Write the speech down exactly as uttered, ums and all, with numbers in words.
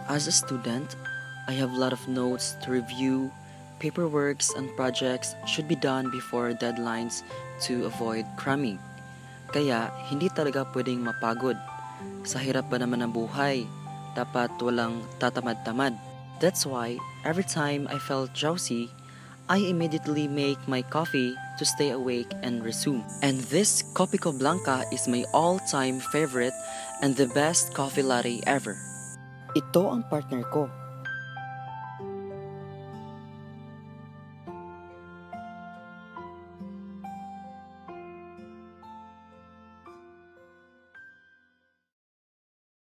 As a student, I have a lot of notes to review, paperworks and projects should be done before deadlines to avoid cramming. Kaya hindi talaga pwedeng mapagod. Sa hirap ba naman ng buhay, dapat walang tatamad-tamad. That's why every time I felt drowsy, I immediately make my coffee to stay awake and resume. And this Kopiko Blanca is my all-time favorite and the best coffee latte ever. Ito ang partner ko.